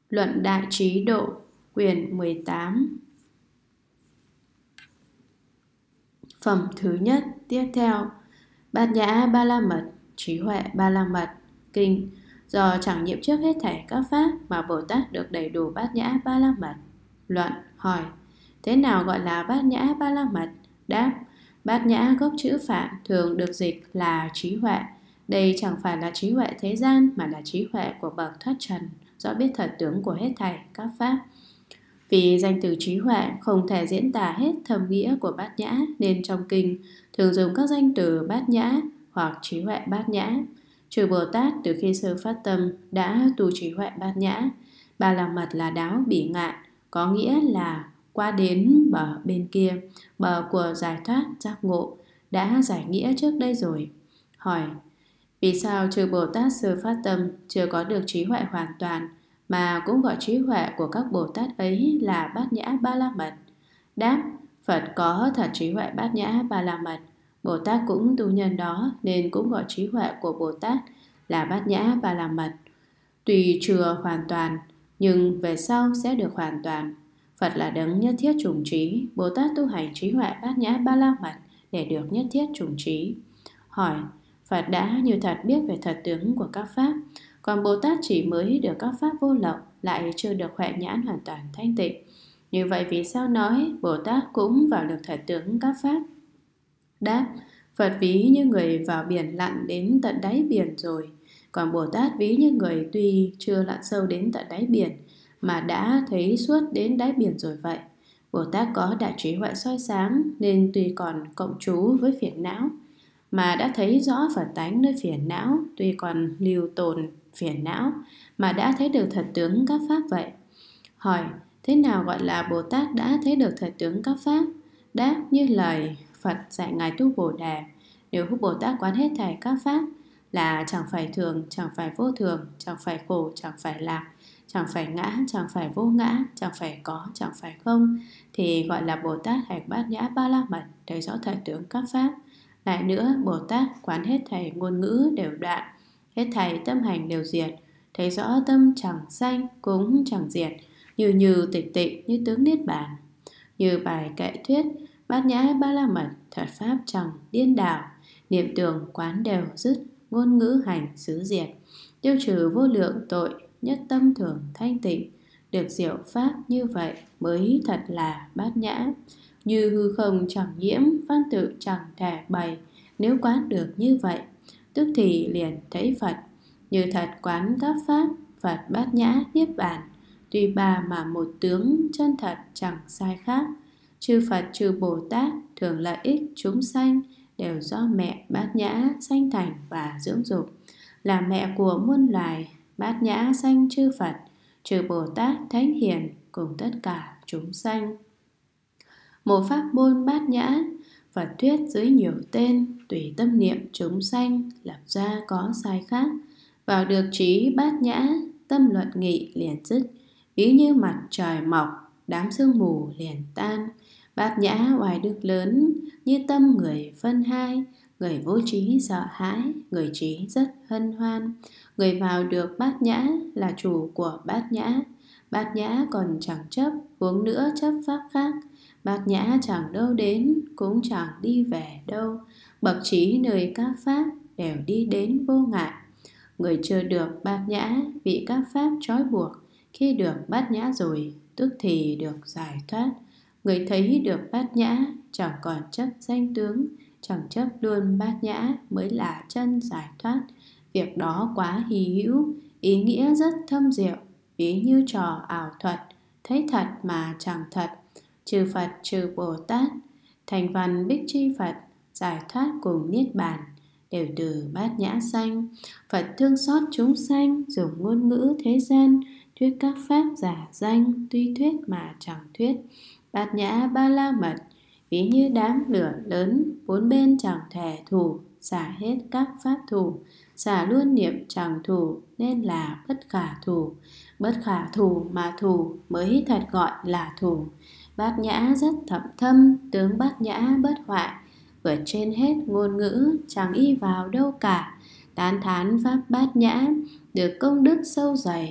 Luận Đại Trí Độ, quyển 18. Phẩm thứ nhất. Tiếp theo, Bát Nhã Ba La Mật, Trí Huệ Ba La Mật. Kinh. Do chẳng nhiễm trước hết thảy các pháp mà Bồ Tát được đầy đủ Bát Nhã Ba La Mật. Luận. Hỏi: thế nào gọi là Bát Nhã Ba La Mật? Đáp: Bát Nhã gốc chữ Phạn thường được dịch là trí huệ. Đây chẳng phải là trí huệ thế gian, mà là trí huệ của bậc thoát trần, rõ biết thật tướng của hết thảy các pháp. Vì danh từ trí huệ không thể diễn tả hết thâm nghĩa của Bát Nhã, nên trong kinh thường dùng các danh từ Bát Nhã hoặc trí huệ Bát Nhã. Chư Bồ Tát từ khi sơ phát tâm đã tu trí huệ Bát Nhã. Ba La Mật là đáo bỉ ngạn, có nghĩa là qua đến bờ bên kia, bờ của giải thoát giác ngộ, đã giải nghĩa trước đây rồi. Hỏi: vì sao chư Bồ Tát sơ phát tâm chưa có được trí huệ hoàn toàn mà cũng gọi trí huệ của các Bồ Tát ấy là Bát Nhã Ba La Mật? Đáp: Phật có thật trí huệ Bát Nhã Ba La Mật. Bồ Tát cũng tu nhân đó, nên cũng gọi trí huệ của Bồ Tát là Bát Nhã Ba La Mật. Tuy chưa hoàn toàn, nhưng về sau sẽ được hoàn toàn. Phật là đấng nhất thiết chủng trí. Bồ Tát tu hành trí huệ Bát Nhã Ba La Mật để được nhất thiết chủng trí. Hỏi: Phật đã như thật biết về thật tướng của các pháp, còn Bồ Tát chỉ mới được các pháp vô lậu, lại chưa được huệ nhãn hoàn toàn thanh tịnh. Như vậy vì sao nói Bồ Tát cũng vào được thật tướng các pháp? Đáp: Phật ví như người vào biển lặn đến tận đáy biển rồi, còn Bồ Tát ví như người tuy chưa lặn sâu đến tận đáy biển mà đã thấy suốt đến đáy biển rồi vậy. Bồ Tát có đại trí huệ soi sáng, nên tuy còn cộng trú với phiền não mà đã thấy rõ Phật tánh nơi phiền não, tuy còn lưu tồn phiền não mà đã thấy được thật tướng các pháp vậy. Hỏi: thế nào gọi là Bồ Tát đã thấy được thật tướng các pháp? Đáp: như lời Phật dạy ngài tu Bồ Đề, nếu Bồ Tát quán hết thảy các pháp là chẳng phải thường, chẳng phải vô thường, chẳng phải khổ, chẳng phải lạc, chẳng phải ngã, chẳng phải vô ngã, chẳng phải có, chẳng phải không, thì gọi là Bồ Tát hành Bát Nhã Ba La Mật, thấy rõ thật tướng các pháp. Lại nữa, Bồ Tát quán hết thảy ngôn ngữ đều đoạn, hết thảy tâm hành đều diệt, thấy rõ tâm chẳng sanh cũng chẳng diệt, như tịch tịnh, như tướng niết bàn. Như bài kệ thuyết: Bát Nhã Ba La Mật, thật pháp chẳng điên đảo, niệm tưởng quán đều dứt, ngôn ngữ hành xứ diệt, tiêu trừ vô lượng tội, nhất tâm thường thanh tịnh. Được diệu pháp như vậy mới thật là Bát Nhã. Như hư không chẳng nhiễm, văn tự chẳng thể bày, nếu quán được như vậy, tức thì liền thấy Phật. Như thật quán các pháp, Phật Bát Nhã niết bàn, tuy ba mà một tướng, chân thật chẳng sai khác. Chư Phật chư Bồ Tát thường lợi ích chúng sanh, đều do mẹ Bát Nhã sanh thành và dưỡng dục, là mẹ của muôn loài. Bát Nhã sanh chư Phật, chư Bồ Tát thánh hiền, cùng tất cả chúng sanh. Một pháp môn Bát Nhã, Phật thuyết dưới nhiều tên, tùy tâm niệm chúng sanh, lập ra có sai khác. Vào được trí Bát Nhã, tâm luận nghị liền dứt, ví như mặt trời mọc, đám sương mù liền tan. Bát Nhã oai đức lớn, như tâm người phân hai, người vô trí sợ hãi, người trí rất hân hoan. Người vào được Bát Nhã là chủ của Bát Nhã. Bát Nhã còn chẳng chấp, huống nữa chấp pháp khác. Bát Nhã chẳng đâu đến, cũng chẳng đi về đâu. Bậc trí nơi các pháp đều đi đến vô ngại. Người chưa được Bát Nhã bị các pháp trói buộc, khi được Bát Nhã rồi tức thì được giải thoát. Người thấy được Bát Nhã chẳng còn chấp danh tướng, chẳng chấp luôn Bát Nhã mới là chân giải thoát. Việc đó quá hy hữu, ý nghĩa rất thâm diệu, ví như trò ảo thuật, thấy thật mà chẳng thật. Chư Phật chư Bồ Tát, thành văn Bích Chi Phật, giải thoát cùng niết bàn, đều từ Bát Nhã sanh. Phật thương xót chúng sanh, dùng ngôn ngữ thế gian, thuyết các pháp giả danh, tuy thuyết mà chẳng thuyết. Bát Nhã Ba La Mật, ví như đám lửa lớn, bốn bên chẳng thể thủ, xả hết các pháp thủ, xả luôn niệm chẳng thủ, nên là bất khả thủ. Bất khả thủ mà thủ mới thật gọi là thủ. Bát Nhã rất thậm thâm, tướng Bát Nhã bất hoại, vượt trên hết ngôn ngữ, chẳng y vào đâu cả. Tán thán pháp Bát Nhã, được công đức sâu dày,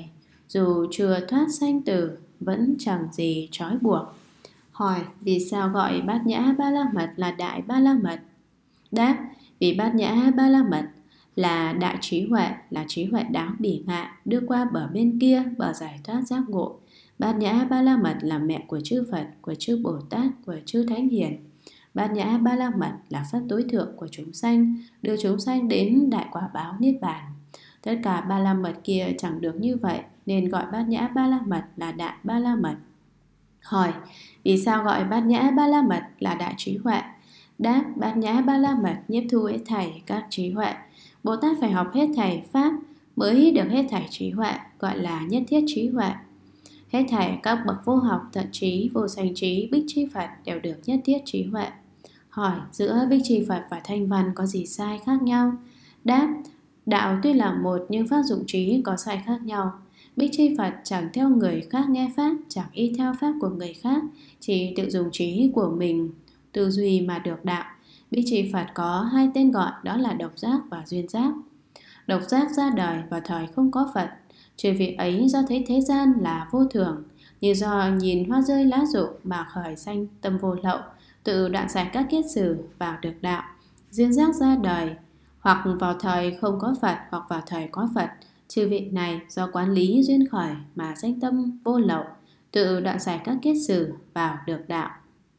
dù chưa thoát sanh tử, vẫn chẳng gì trói buộc. Hỏi: vì sao gọi Bát Nhã Ba La Mật là Đại Ba La Mật? Đáp: vì Bát Nhã Ba La Mật là đại trí huệ, là trí huệ đáng bỉ ngạn, đưa qua bờ bên kia, bờ giải thoát giác ngộ. Bát Nhã Ba La Mật là mẹ của chư Phật, của chư Bồ Tát, của chư Thánh Hiền. Bát Nhã Ba La Mật là pháp tối thượng của chúng sanh, đưa chúng sanh đến đại quả báo niết bàn. Tất cả Ba La Mật kia chẳng được như vậy, nên gọi Bát Nhã Ba La Mật là Đại Ba La Mật. Hỏi: vì sao gọi Bát Nhã Ba La Mật là đại trí huệ? Đáp: Bát Nhã Ba La Mật nhiếp thu hết thảy các trí huệ. Bồ Tát phải học hết thảy pháp mới được hết thảy trí huệ, gọi là nhất thiết trí huệ. Hết thảy các bậc vô học, tận trí, vô sanh trí, bích chi Phật đều được nhất thiết trí huệ. Hỏi: giữa bích chi Phật và thanh văn có gì sai khác nhau? Đáp: đạo tuy là một nhưng pháp dụng trí có sai khác nhau. Bích chi Phật chẳng theo người khác nghe pháp, chẳng y theo pháp của người khác, chỉ tự dùng trí của mình tư duy mà được đạo. Bích chi Phật có hai tên gọi, đó là độc giác và duyên giác. Độc giác ra đời vào thời không có Phật. Chư vị ấy do thấy thế gian là vô thường, như do nhìn hoa rơi lá rụng mà khởi sanh tâm vô lậu, tự đoạn giải các kiết sử vào được đạo. Duyên giác ra đời hoặc vào thời không có Phật, hoặc vào thời có Phật. Chư vị này do quán lý duyên khởi mà sanh tâm vô lậu, tự đoạn giải các kiết sử vào được đạo.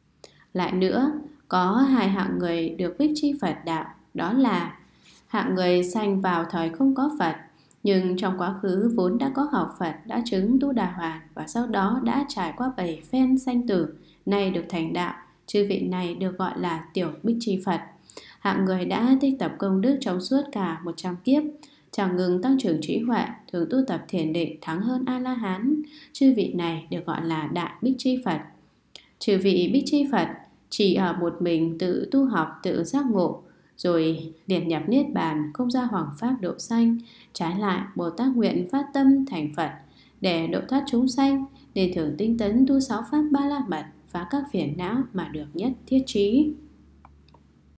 Lại nữa, có hai hạng người được bích chi Phật đạo, đó là hạng người sanh vào thời không có Phật, nhưng trong quá khứ vốn đã có học Phật, đã chứng Tu Đà Hoàn, và sau đó đã trải qua 7 phen sanh tử, nay được thành đạo. Chư vị này được gọi là tiểu bích chi Phật. Hạng người đã tích tập công đức trong suốt cả 100 kiếp, chẳng ngừng tăng trưởng trí huệ, thường tu tập thiền định thắng hơn A-la-hán. Chư vị này được gọi là đại bích chi Phật. Chư vị bích chi Phật chỉ ở một mình tự tu học, tự giác ngộ, rồi liền nhập niết bàn, không ra hoằng pháp độ sanh. Trái lại, Bồ Tát nguyện phát tâm thành Phật để độ thoát chúng sanh, nên thường tinh tấn tu 6 pháp Ba La Mật, phá các phiền não mà được nhất thiết trí.